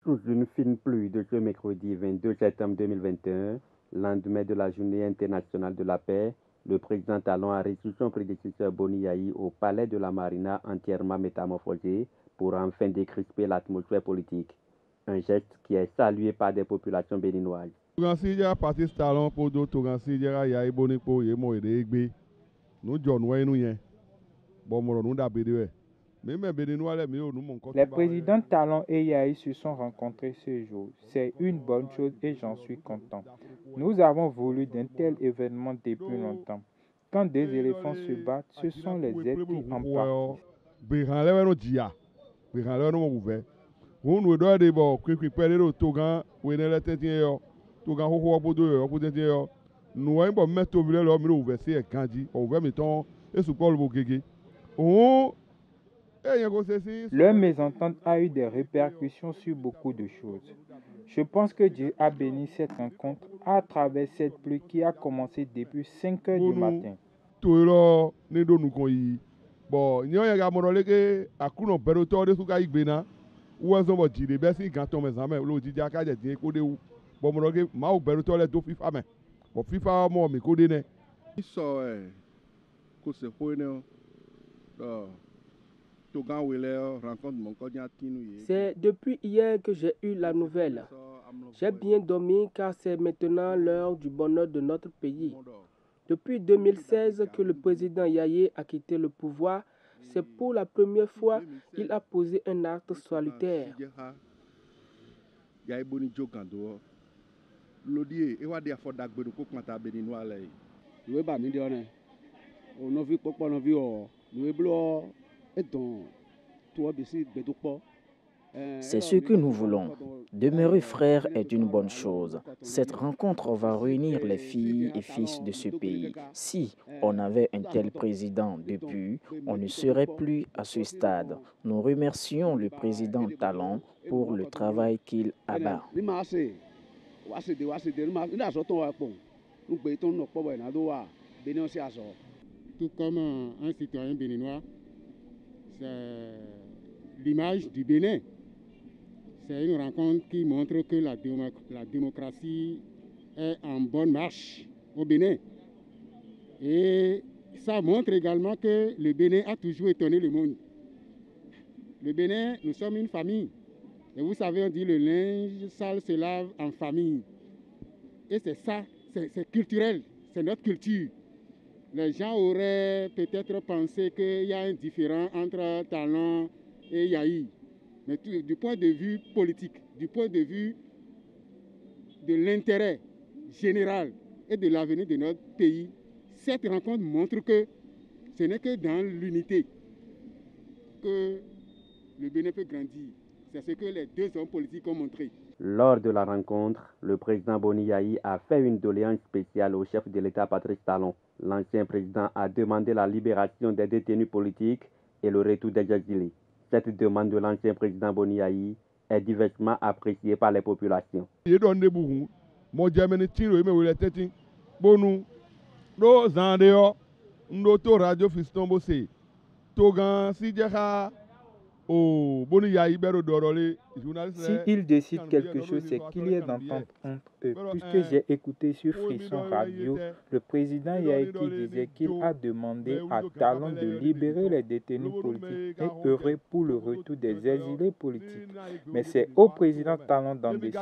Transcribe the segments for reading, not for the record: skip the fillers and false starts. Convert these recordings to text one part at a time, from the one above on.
Sous une fine pluie de ce mercredi 22 septembre 2021, lendemain de la Journée internationale de la paix, le président Talon a reçu son prédécesseur Boni Yayi au palais de la Marina entièrement métamorphosé pour enfin décrisper l'atmosphère politique. Un geste qui est salué par des populations béninoises. Les présidents Talon et Yayi se sont rencontrés ce jour. C'est une bonne chose et j'en suis content. Nous avons voulu d'un tel événement depuis longtemps. Quand des éléphants se battent, ce sont les êtres qui en partent. Leur mésentente a eu des répercussions sur beaucoup de choses. Je pense que Dieu a béni cette rencontre à travers cette pluie qui a commencé depuis 5 heures du matin. C'est depuis hier que j'ai eu la nouvelle. J'ai bien dormi car c'est maintenant l'heure du bonheur de notre pays. Depuis 2016 que le président Yayi a quitté le pouvoir, c'est pour la première fois qu'il a posé un acte salutaire. C'est ce que nous voulons. Demeurer frères est une bonne chose. Cette rencontre va réunir les filles et fils de ce pays. Si on avait un tel président depuis, on ne serait plus à ce stade. Nous remercions le président Talon pour le travail qu'il abat. Tout comme un citoyen béninois, c'est l'image du Bénin. C'est une rencontre qui montre que la démocratie est en bonne marche au Bénin. Et ça montre également que le Bénin a toujours étonné le monde. Le Bénin, nous sommes une famille. Et vous savez, on dit le linge sale se lave en famille. Et c'est ça, c'est culturel, c'est notre culture. Les gens auraient peut-être pensé qu'il y a un différend entre Talon et Yayi. Mais du point de vue politique, du point de vue de l'intérêt général et de l'avenir de notre pays, cette rencontre montre que ce n'est que dans l'unité que le Bénin peut grandir. C'est ce que les deux hommes politiques ont montré. Lors de la rencontre, le président Boni Yayi a fait une doléance spéciale au chef de l'État Patrice Talon. L'ancien président a demandé la libération des détenus politiques et le retour des exilés. Cette demande de l'ancien président Boni Yayi est diversement appréciée par les populations. S'il décide quelque chose, c'est qu'il y ait d'entente entre eux. Puisque j'ai écouté sur Frisson Radio, le président Yayi qui disait qu'il a demandé à Talon de libérer les détenus politiques et œuvrer pour le retour des exilés politiques. Mais c'est au président Talon d'en décider.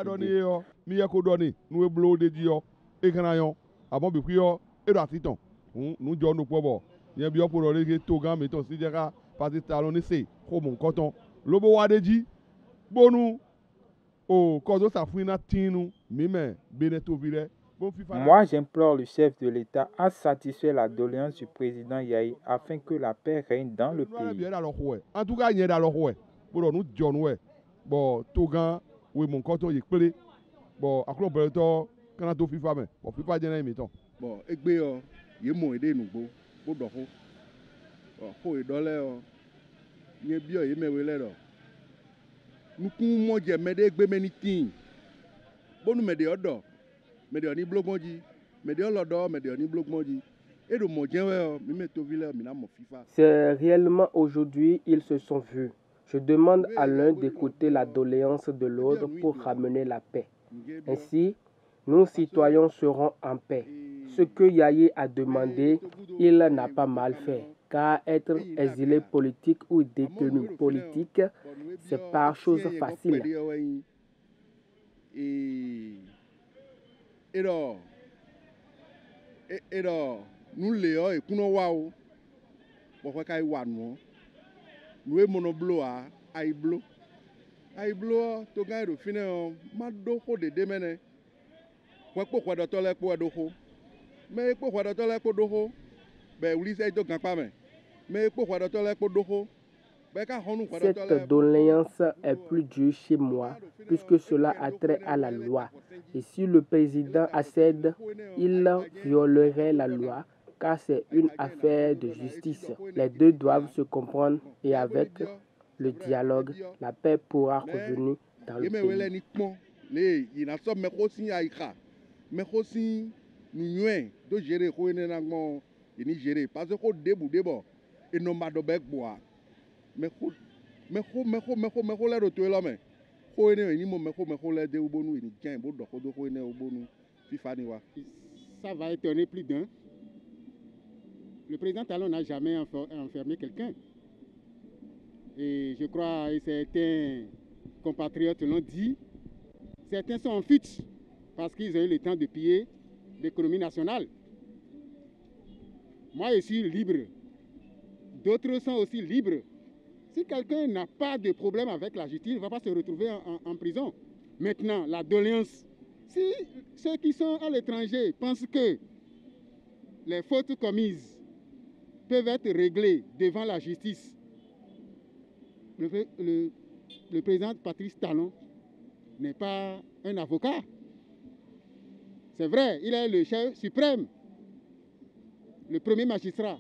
Moi, j'implore le chef de l'État à satisfaire la doléance du président Yayi afin que la paix règne dans le pays. C'est réellement aujourd'hui ils se sont vus. Je demande à l'un d'écouter la doléance de l'autre pour ramener la paix. Ainsi, nous citoyens serons en paix. Ce que Yayi a demandé, il n'a pas mal fait, car être exilé politique ou détenu politique, c'est pas chose facile. Cette doléance est plus dure chez moi, puisque cela a trait à la loi. Et si le président accède, il violerait la loi, car c'est une affaire de justice. Les deux doivent se comprendre et avec le dialogue, la paix pourra revenir dans le pays. Ça va étonner plus d'un. Le président Talon n'a jamais enfermé quelqu'un. Et je crois que certains compatriotes l'ont dit, certains sont en fuite parce qu'ils ont eu le temps de piller l'économie nationale. Moi, je suis libre. D'autres sont aussi libres. Si quelqu'un n'a pas de problème avec la justice, il ne va pas se retrouver en prison. Maintenant, la doléance, si ceux qui sont à l'étranger pensent que les fautes commises peuvent être réglées devant la justice, le président Patrice Talon n'est pas un avocat. C'est vrai, il est le chef suprême, le premier magistrat.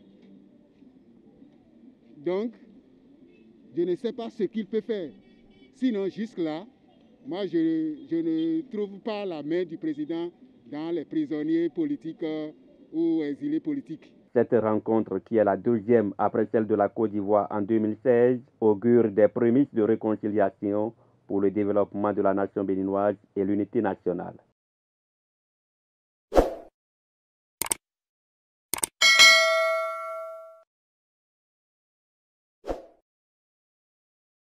Donc, je ne sais pas ce qu'il peut faire. Sinon, jusque-là, moi, je ne trouve pas la main du président dans les prisonniers politiques ou exilés politiques. Cette rencontre, qui est la deuxième après celle de la Côte d'Ivoire en 2016, augure des prémices de réconciliation pour le développement de la nation béninoise et l'unité nationale.